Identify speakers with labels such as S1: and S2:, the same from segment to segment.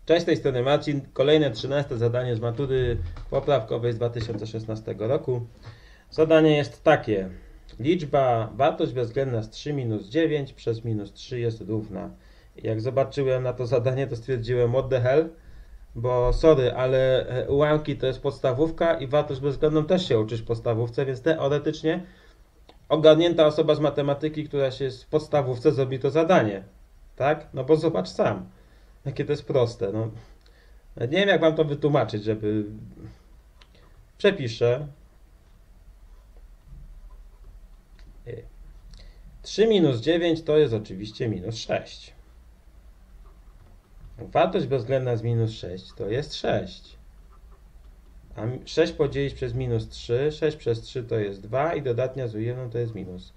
S1: Cześć, z tej strony Marcin. Kolejne 13 zadanie z matury poprawkowej z 2016 roku. Zadanie jest takie. Liczba, wartość bezwzględna z 3 minus 9 przez minus 3 jest równa. I jak zobaczyłem na to zadanie, to stwierdziłem what the hell, bo sorry, ale ułamki to jest podstawówka i wartość bezwzględną też się uczysz w podstawówce, więc teoretycznie ogarnięta osoba z matematyki, która się w podstawówce zrobi to zadanie. Tak? No bo zobacz sam. Jakie to jest proste. No. Nie wiem, jak wam to wytłumaczyć, żeby... Przepiszę. 3 minus 9 to jest oczywiście minus 6. Wartość bezwzględna z minus 6 to jest 6. A 6 podzielić przez minus 3, 6 przez 3 to jest 2 i dodatnia z ujemną to jest minus.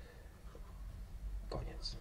S1: Koniec.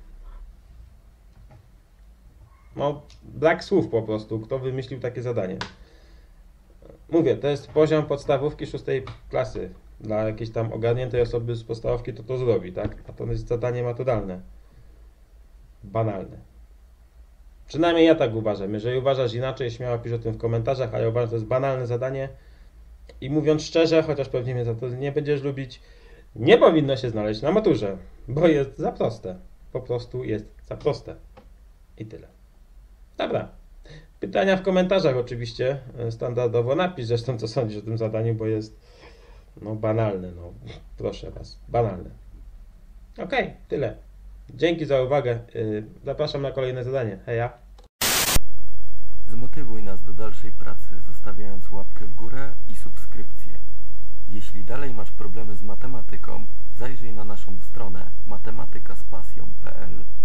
S1: No, brak słów po prostu, kto wymyślił takie zadanie. Mówię, to jest poziom podstawówki 6 klasy. Dla jakiejś tam ogarniętej osoby z podstawówki to zrobi, tak? A to jest zadanie maturalne. Banalne. Przynajmniej ja tak uważam. Jeżeli uważasz inaczej, śmiało pisz o tym w komentarzach, a ja uważam, że to jest banalne zadanie. I mówiąc szczerze, chociaż pewnie mnie za to nie będziesz lubić, nie powinno się znaleźć na maturze, bo jest za proste. Po prostu jest za proste. I tyle. Dobra. Pytania w komentarzach oczywiście standardowo. Napisz zresztą, co sądzisz o tym zadaniu, bo jest no banalne. No, proszę was. Banalne. Okej, tyle. Dzięki za uwagę. Zapraszam na kolejne zadanie. Heja.
S2: Zmotywuj nas do dalszej pracy, zostawiając łapkę w górę i subskrypcję. Jeśli dalej masz problemy z matematyką, zajrzyj na naszą stronę matematykaspasją.pl.